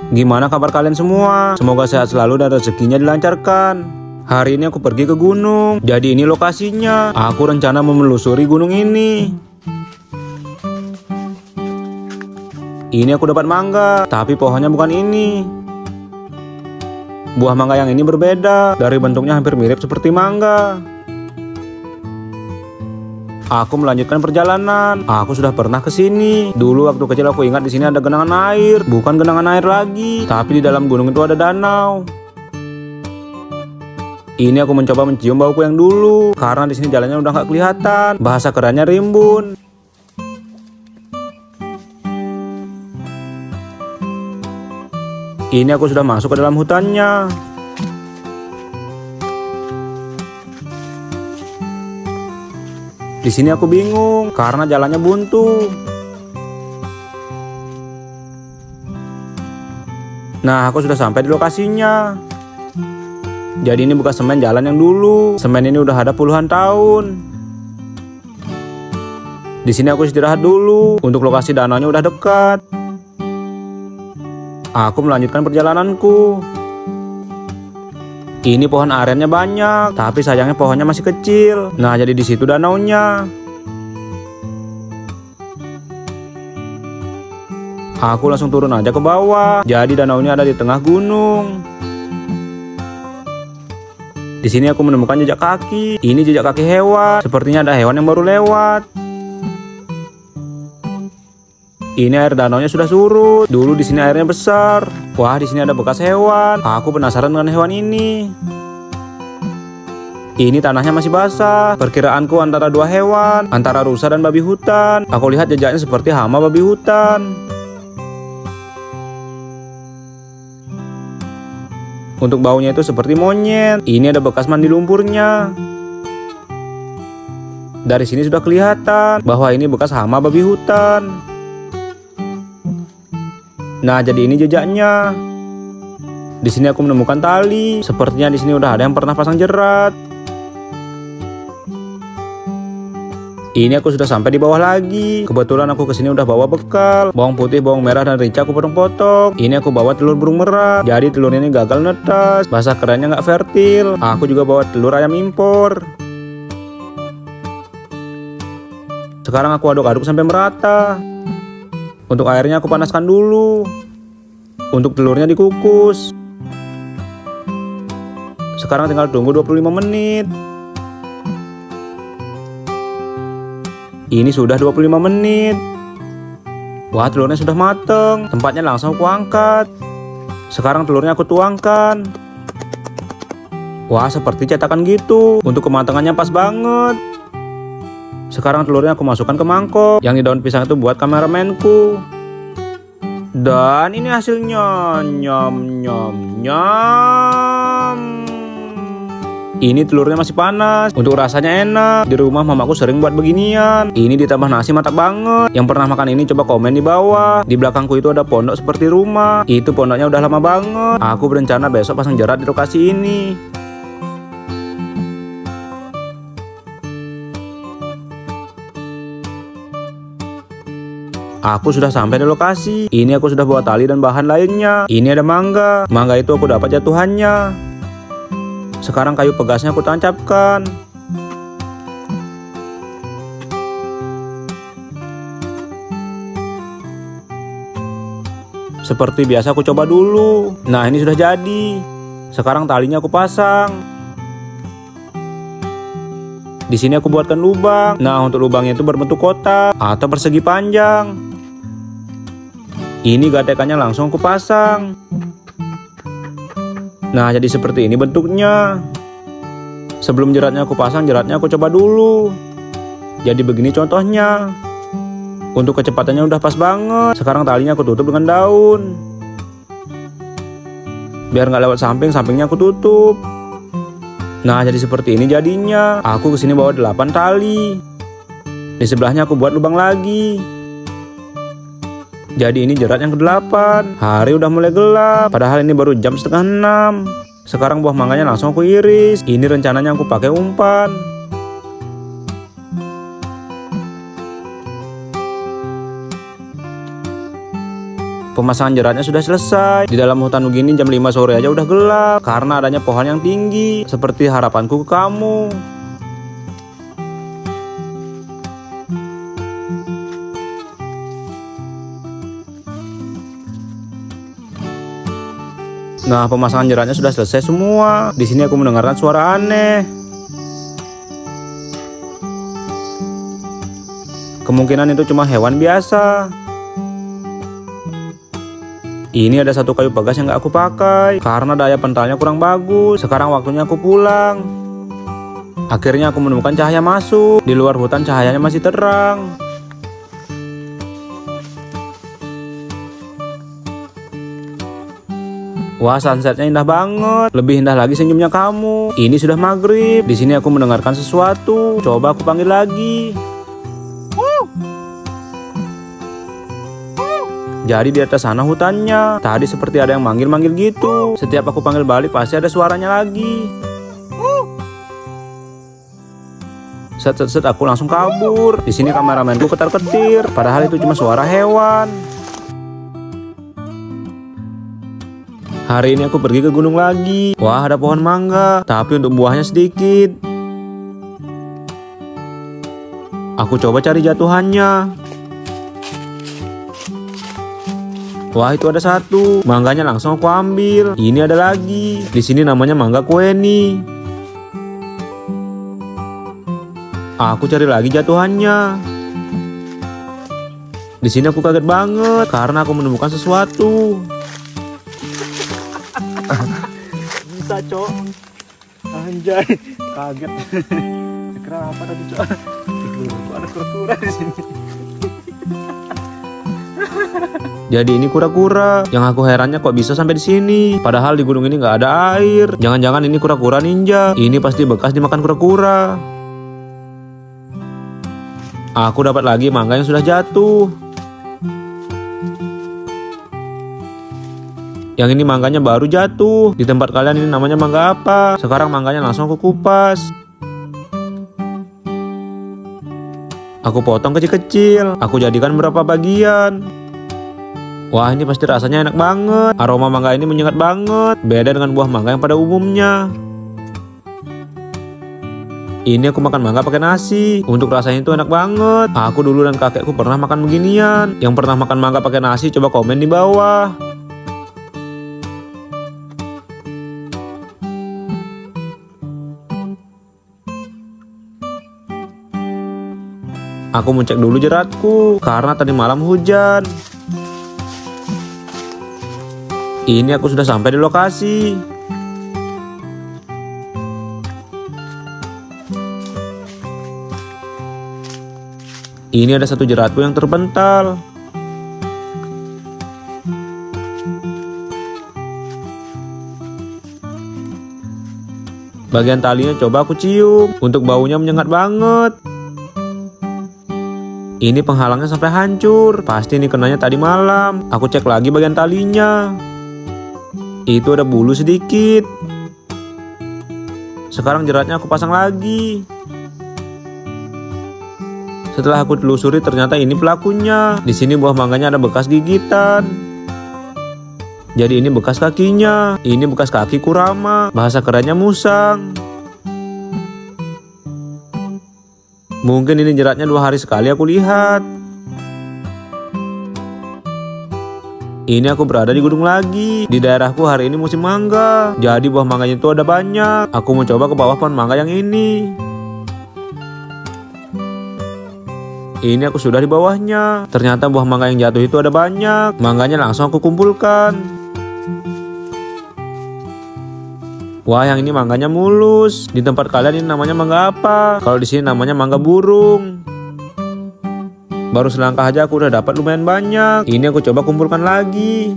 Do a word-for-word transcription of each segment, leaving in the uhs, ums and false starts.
Gimana kabar kalian semua? Semoga sehat selalu dan rezekinya dilancarkan. Hari ini aku pergi ke gunung. Jadi ini lokasinya. Aku rencana menelusuri gunung ini. Ini aku dapat mangga, tapi pohonnya bukan ini. Buah mangga yang ini berbeda. Dari bentuknya hampir mirip seperti mangga. Aku melanjutkan perjalanan. Aku sudah pernah ke sini. Dulu waktu kecil aku ingat di sini ada genangan air. Bukan genangan air lagi, tapi di dalam gunung itu ada danau. Ini aku mencoba mencium bauku yang dulu, karena di sini jalannya udah nggak kelihatan. Bahasa kerennya rimbun. Ini aku sudah masuk ke dalam hutannya. Di sini aku bingung karena jalannya buntu. Nah, aku sudah sampai di lokasinya. Jadi ini bukan semen jalan yang dulu. Semen ini udah ada puluhan tahun. Di sini aku istirahat dulu. Untuk lokasi danaunya udah dekat. Aku melanjutkan perjalananku. Ini pohon arennya banyak, tapi sayangnya pohonnya masih kecil. Nah, jadi di situ danaunya. Aku langsung turun aja ke bawah. Jadi danaunya ada di tengah gunung. Di sini aku menemukan jejak kaki. Ini jejak kaki hewan. Sepertinya ada hewan yang baru lewat. Ini air danaunya sudah surut. Dulu di sini airnya besar. Wah, di sini ada bekas hewan. Aku penasaran dengan hewan ini. Ini tanahnya masih basah. Perkiraanku antara dua hewan, antara rusa dan babi hutan. Aku lihat jejaknya seperti hama babi hutan. Untuk baunya itu seperti monyet. Ini ada bekas mandi lumpurnya. Dari sini sudah kelihatan bahwa ini bekas hama babi hutan. Nah, jadi ini jejaknya. Di sini aku menemukan tali. Sepertinya di sini udah ada yang pernah pasang jerat. Ini aku sudah sampai di bawah lagi. Kebetulan aku kesini udah bawa bekal. Bawang putih, bawang merah, dan rica aku potong-potong. Ini aku bawa telur burung merah. Jadi telur ini gagal netas. Bahasa kerennya nggak fertil. Aku juga bawa telur ayam impor. Sekarang aku aduk-aduk sampai merata. Untuk airnya aku panaskan dulu. Untuk telurnya dikukus. Sekarang tinggal tunggu dua puluh lima menit. Ini sudah dua puluh lima menit. Wah, telurnya sudah mateng. Tempatnya langsung aku angkat. Sekarang telurnya aku tuangkan. Wah, seperti cetakan gitu. Untuk kematangannya pas banget. Sekarang telurnya aku masukkan ke mangkok. Yang di daun pisang itu buat kameramenku. Dan ini hasilnya. Nyam nyam nyam. Ini telurnya masih panas. Untuk rasanya enak. Di rumah mamaku sering buat beginian. Ini ditambah nasi mantap banget. Yang pernah makan ini coba komen di bawah. Di belakangku itu ada pondok seperti rumah. Itu pondoknya udah lama banget. Aku berencana besok pasang jerat di lokasi ini. Aku sudah sampai di lokasi. Ini aku sudah bawa tali dan bahan lainnya. Ini ada mangga. Mangga itu aku dapat jatuhannya. Sekarang kayu pegasnya aku tancapkan. Seperti biasa aku coba dulu. Nah, ini sudah jadi. Sekarang talinya aku pasang. Di sini aku buatkan lubang. Nah, untuk lubangnya itu berbentuk kotak atau persegi panjang. Ini gatekannya langsung aku pasang. Nah, jadi seperti ini bentuknya. Sebelum jeratnya aku pasang, jeratnya aku coba dulu. Jadi begini contohnya. Untuk kecepatannya udah pas banget. Sekarang talinya aku tutup dengan daun. Biar nggak lewat samping, sampingnya aku tutup. Nah, jadi seperti ini jadinya. Aku kesini bawa delapan tali. Di sebelahnya aku buat lubang lagi. Jadi ini jerat yang kedelapan. Hari udah mulai gelap. Padahal ini baru jam setengah enam. Sekarang buah mangganya langsung aku iris. Ini rencananya aku pakai umpan. Pemasangan jeratnya sudah selesai. Di dalam hutan begini jam lima sore aja udah gelap karena adanya pohon yang tinggi. Seperti harapanku ke kamu. Nah, pemasangan jeratnya sudah selesai semua. Di sini aku mendengarkan suara aneh. Kemungkinan itu cuma hewan biasa. Ini ada satu kayu pegas yang gak aku pakai karena daya pentalnya kurang bagus. Sekarang waktunya aku pulang. Akhirnya aku menemukan cahaya masuk. Di luar hutan cahayanya masih terang. Wah, sunsetnya indah banget. Lebih indah lagi senyumnya kamu. Ini sudah maghrib. Di sini aku mendengarkan sesuatu. Coba aku panggil lagi. Jadi di atas sana hutannya. Tadi seperti ada yang manggil-manggil gitu. Setiap aku panggil balik pasti ada suaranya lagi. Set-set-set aku langsung kabur. Di sini kameramenku ketar-ketir. Padahal itu cuma suara hewan. Hari ini aku pergi ke gunung lagi. Wah, ada pohon mangga, tapi untuk buahnya sedikit. Aku coba cari jatuhannya. Wah, itu ada satu. Mangganya langsung aku ambil. Ini ada lagi. Di sini namanya mangga kueni. Aku cari lagi jatuhannya. Di sini aku kaget banget karena aku menemukan sesuatu. Bisa, Cok. Anjay, kaget. Kira apa tadi, Cok? Kok ada kura-kura di sini. Jadi ini kura-kura. Yang aku herannya kok bisa sampai di sini. Padahal di gunung ini nggak ada air. Jangan-jangan ini kura-kura ninja. Ini pasti bekas dimakan kura-kura. Aku dapat lagi mangga yang sudah jatuh. Yang ini mangganya baru jatuh. Di tempat kalian ini namanya mangga apa? Sekarang mangganya langsung aku kupas. Aku potong kecil-kecil. Aku jadikan beberapa bagian. Wah, ini pasti rasanya enak banget. Aroma mangga ini menyengat banget. Beda dengan buah mangga yang pada umumnya. Ini aku makan mangga pakai nasi. Untuk rasanya itu enak banget. Aku dulu dan kakekku pernah makan beginian. Yang pernah makan mangga pakai nasi coba komen di bawah. Aku mau cek dulu jeratku karena tadi malam hujan. Ini aku sudah sampai di lokasi. Ini ada satu jeratku yang terpental. Bagian talinya coba aku cium. Untuk baunya menyengat banget. Ini penghalangnya sampai hancur. Pasti ini kenanya tadi malam. Aku cek lagi bagian talinya. Itu ada bulu sedikit. Sekarang jeratnya aku pasang lagi. Setelah aku telusuri ternyata ini pelakunya. Di sini buah mangganya ada bekas gigitan. Jadi ini bekas kakinya. Ini bekas kaki kurama. Bahasa kerennya musang. Mungkin ini jeratnya dua hari sekali aku lihat. Ini aku berada di gunung lagi. Di daerahku hari ini musim mangga. Jadi buah mangganya itu ada banyak. Aku mau coba ke bawah pohon mangga yang ini. Ini aku sudah di bawahnya. Ternyata buah mangga yang jatuh itu ada banyak. Mangganya langsung aku kumpulkan. Wah, yang ini mangganya mulus. Di tempat kalian ini namanya mangga apa? Kalau di sini namanya mangga burung. Baru selangkah aja aku udah dapat lumayan banyak. Ini aku coba kumpulkan lagi.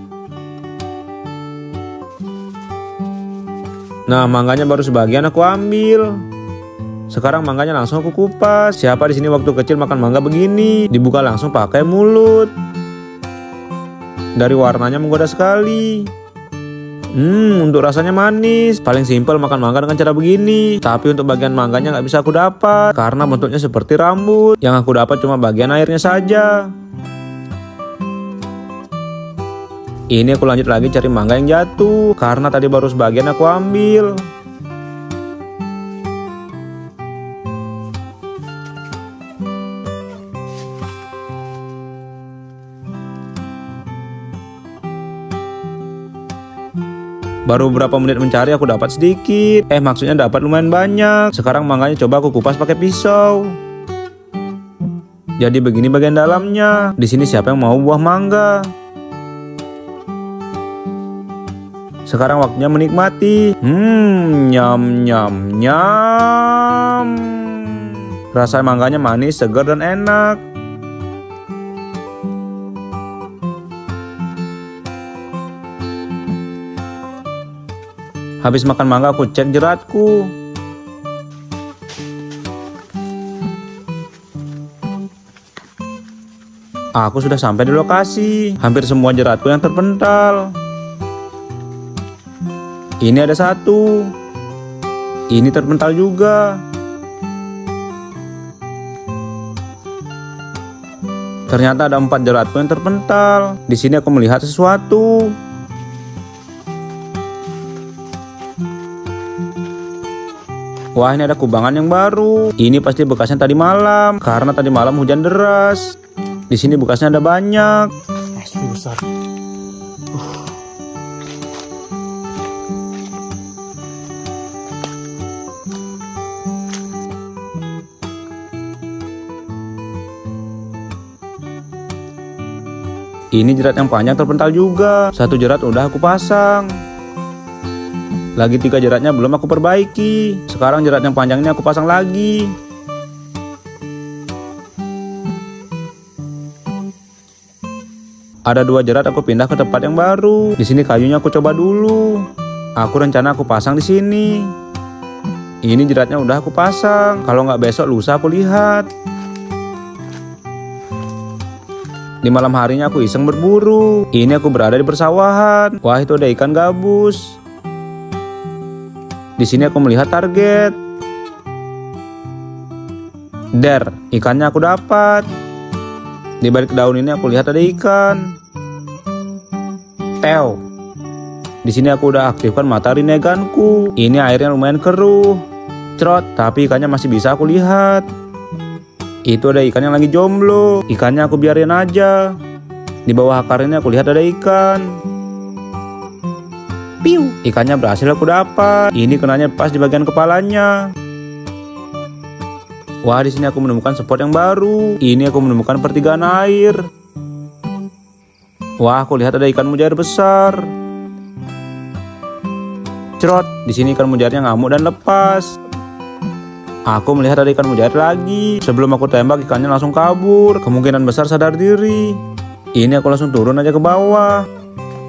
Nah, mangganya baru sebagian aku ambil. Sekarang mangganya langsung aku kupas. Siapa di sini waktu kecil makan mangga begini? Dibuka langsung pakai mulut. Dari warnanya menggoda sekali. Hmm, untuk rasanya manis. Paling simpel makan mangga dengan cara begini. Tapi untuk bagian mangganya nggak bisa aku dapat karena bentuknya seperti rambut. Yang aku dapat cuma bagian airnya saja. Ini aku lanjut lagi cari mangga yang jatuh, karena tadi baru sebagian aku ambil. Baru beberapa menit mencari aku dapat sedikit. Eh maksudnya dapat lumayan banyak. Sekarang mangganya coba aku kupas pakai pisau. Jadi begini bagian dalamnya. Di sini siapa yang mau buah mangga? Sekarang waktunya menikmati. Hmm, nyam nyam nyam. Rasa mangganya manis, segar dan enak. Habis makan mangga aku cek jeratku. Aku sudah sampai di lokasi. Hampir semua jeratku yang terpental. Ini ada satu. Ini terpental juga. Ternyata ada empat jeratku yang terpental. Di sini aku melihat sesuatu. Wah, ini ada kubangan yang baru. Ini pasti bekasnya tadi malam, karena tadi malam hujan deras. Di sini bekasnya ada banyak. Asli besar. Uh. Ini jerat yang panjang terpental juga. Satu jerat udah aku pasang. Lagi tiga jeratnya belum aku perbaiki. Sekarang jerat yang panjangnya aku pasang lagi. Ada dua jerat aku pindah ke tempat yang baru. Di sini kayunya aku coba dulu. Aku rencana aku pasang di sini. Ini jeratnya udah aku pasang. Kalau nggak besok lusa aku lihat. Di malam harinya aku iseng berburu. Ini aku berada di persawahan. Wah, itu ada ikan gabus. Di sini aku melihat target. Der, ikannya aku dapat. Di balik daun ini aku lihat ada ikan. Teo. Di sini aku udah aktifkan mata rineganku. Ini airnya lumayan keruh. Trot, tapi ikannya masih bisa aku lihat. Itu ada ikan yang lagi jomblo. Ikannya aku biarin aja. Di bawah akar ini aku lihat ada ikan. Piu. Ikannya berhasil aku dapat. Ini kenanya pas di bagian kepalanya. Wah, di sini aku menemukan spot yang baru. Ini aku menemukan pertigaan air. Wah, aku lihat ada ikan mujair besar. Cerot, di sini ikan mujairnya ngamuk dan lepas. Aku melihat ada ikan mujair lagi. Sebelum aku tembak, ikannya langsung kabur. Kemungkinan besar sadar diri. Ini aku langsung turun aja ke bawah.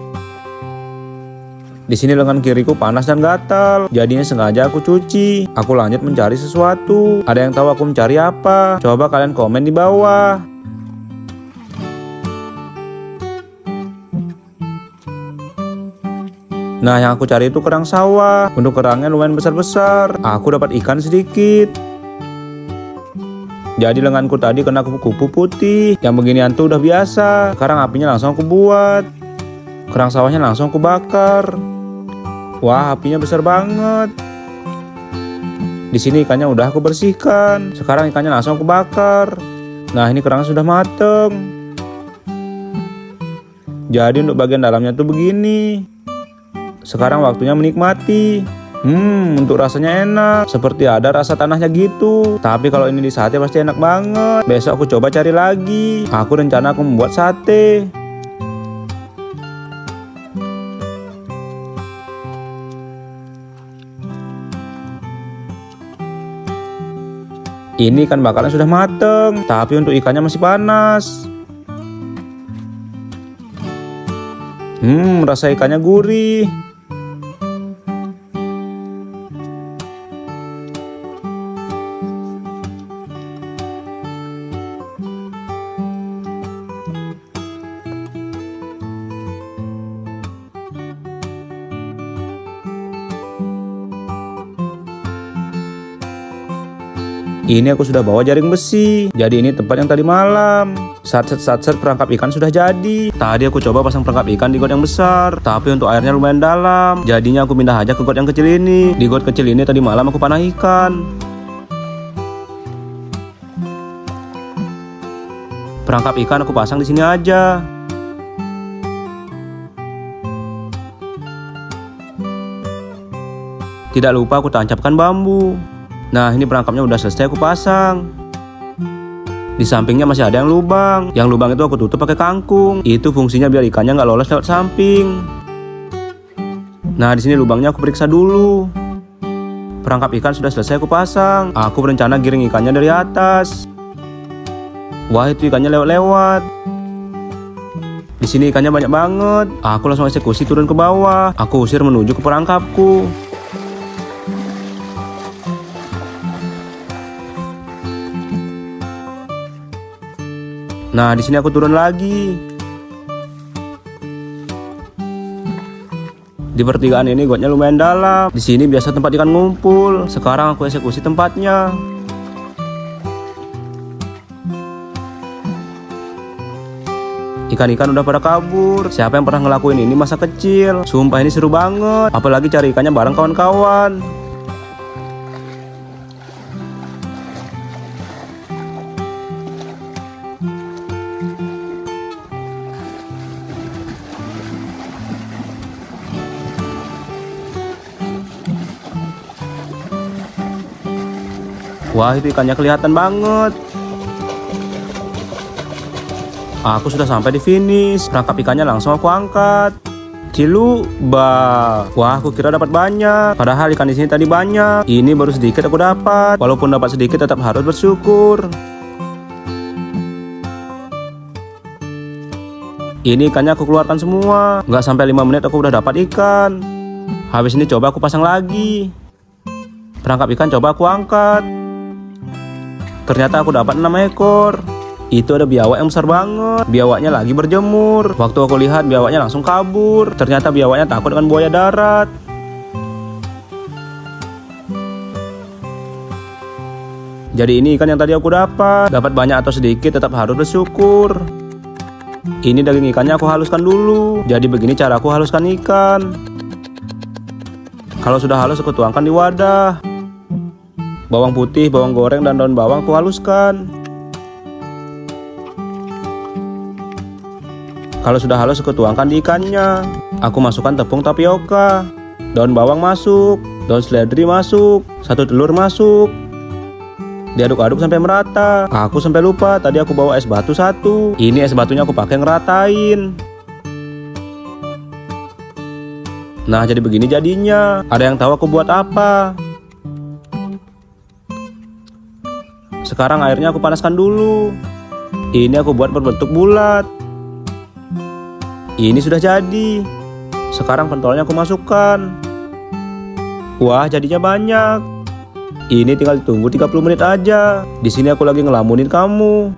Di sini lengan kiriku panas dan gatal, jadinya sengaja aku cuci. Aku lanjut mencari sesuatu. Ada yang tahu aku mencari apa? Coba kalian komen di bawah. Nah, yang aku cari itu kerang sawah. Untuk kerangnya lumayan besar-besar. Aku dapat ikan sedikit. Jadi lenganku tadi kena kupu-kupu putih. Yang beginian tuh udah biasa. Sekarang apinya langsung aku buat. Kerang sawahnya langsung aku bakar. Wah, apinya besar banget. Di sini ikannya udah aku bersihkan. Sekarang ikannya langsung aku bakar. Nah, ini kerangnya sudah mateng. Jadi untuk bagian dalamnya tuh begini. Sekarang waktunya menikmati. Hmm, untuk rasanya enak. Seperti ada rasa tanahnya gitu. Tapi kalau ini di sate pasti enak banget. Besok aku coba cari lagi. Aku rencana aku membuat sate. Ini ikan bakarnya sudah mateng, tapi untuk ikannya masih panas. Hmm, rasa ikannya gurih. Ini aku sudah bawa jaring besi. Jadi ini tempat yang tadi malam. Sat-set-sat-set perangkap ikan sudah jadi. Tadi aku coba pasang perangkap ikan di got yang besar, tapi untuk airnya lumayan dalam. Jadinya aku pindah aja ke got yang kecil ini. Di got kecil ini tadi malam aku panah ikan. Perangkap ikan aku pasang di sini aja. Tidak lupa aku tancapkan bambu. Nah, ini perangkapnya udah selesai aku pasang. Di sampingnya masih ada yang lubang. Yang lubang itu aku tutup pakai kangkung. Itu fungsinya biar ikannya nggak lolos lewat samping. Nah, di sini lubangnya aku periksa dulu. Perangkap ikan sudah selesai aku pasang. Aku berencana giring ikannya dari atas. Wah, itu ikannya lewat-lewat. Di sini ikannya banyak banget. Aku langsung eksekusi turun ke bawah. Aku usir menuju ke perangkapku. Nah, di sini aku turun lagi. Di pertigaan ini gotnya lumayan dalam. Di sini biasa tempat ikan ngumpul. Sekarang aku eksekusi tempatnya. Ikan-ikan udah pada kabur. Siapa yang pernah ngelakuin ini masa kecil? Sumpah ini seru banget. Apalagi cari ikannya bareng kawan-kawan. Wah, itu ikannya kelihatan banget. Aku sudah sampai di finish. Perangkap ikannya langsung aku angkat. Ciluba. Wah, aku kira dapat banyak. Padahal ikan di sini tadi banyak. Ini baru sedikit aku dapat. Walaupun dapat sedikit tetap harus bersyukur. Ini ikannya aku keluarkan semua. Nggak sampai lima menit aku udah dapat ikan. Habis ini coba aku pasang lagi. Perangkap ikan coba aku angkat. Ternyata aku dapat enam ekor. Itu ada biawak yang besar banget. Biawaknya lagi berjemur. Waktu aku lihat biawaknya langsung kabur. Ternyata biawaknya takut dengan buaya darat. Jadi ini ikan yang tadi aku dapat. Dapat banyak atau sedikit tetap harus bersyukur. Ini daging ikannya aku haluskan dulu. Jadi begini cara aku haluskan ikan. Kalau sudah halus aku tuangkan di wadah. Bawang putih, bawang goreng, dan daun bawang aku haluskan. Kalau sudah halus aku tuangkan di ikannya. Aku masukkan tepung tapioka. Daun bawang masuk. Daun seledri masuk. Satu telur masuk. Diaduk-aduk sampai merata. Aku sampai lupa tadi aku bawa es batu satu. Ini es batunya aku pakai ngeratain. Nah, jadi begini jadinya. Ada yang tahu aku buat apa? Sekarang airnya aku panaskan dulu. Ini aku buat berbentuk bulat. Ini sudah jadi. Sekarang pentolnya aku masukkan. Wah, jadinya banyak. Ini tinggal ditunggu tiga puluh menit aja. Di sini aku lagi ngelamunin kamu.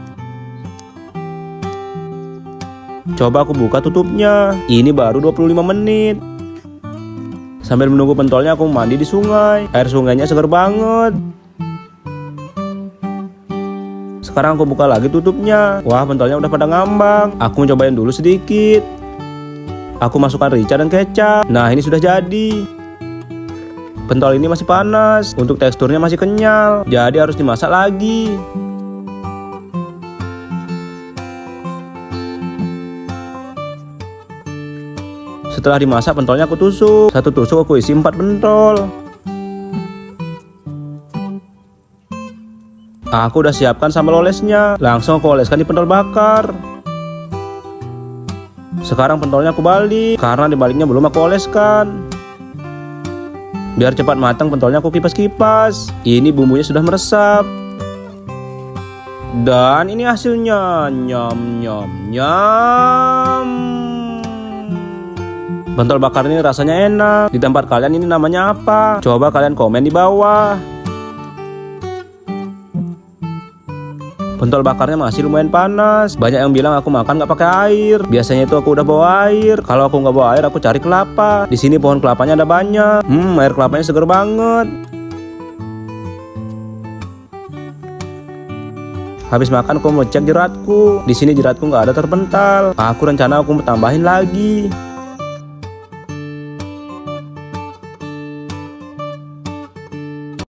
Coba aku buka tutupnya. Ini baru dua puluh lima menit. Sambil menunggu pentolnya aku mandi di sungai. Air sungainya segar banget. Sekarang aku buka lagi tutupnya. Wah, pentolnya udah pada ngambang. Aku cobain dulu sedikit. Aku masukkan rica dan kecap. Nah, ini sudah jadi. Pentol ini masih panas. Untuk teksturnya masih kenyal. Jadi harus dimasak lagi. Setelah dimasak, pentolnya aku tusuk. Satu tusuk aku isi empat pentol. Aku udah siapkan sambal olesnya. Langsung aku oleskan di pentol bakar. Sekarang pentolnya aku balik, karena di baliknya belum aku oleskan. Biar cepat matang, pentolnya aku kipas-kipas. Ini bumbunya sudah meresap. Dan ini hasilnya. Nyam nyam nyam. Pentol bakar ini rasanya enak. Di tempat kalian ini namanya apa? Coba kalian komen di bawah. Pentol bakarnya masih lumayan panas. Banyak yang bilang aku makan nggak pakai air. Biasanya itu aku udah bawa air. Kalau aku nggak bawa air, aku cari kelapa. Di sini pohon kelapanya ada banyak. Hmm, air kelapanya seger banget. Habis makan aku mau cek jeratku. Di sini jeratku nggak ada terpental. Aku rencana aku mau tambahin lagi.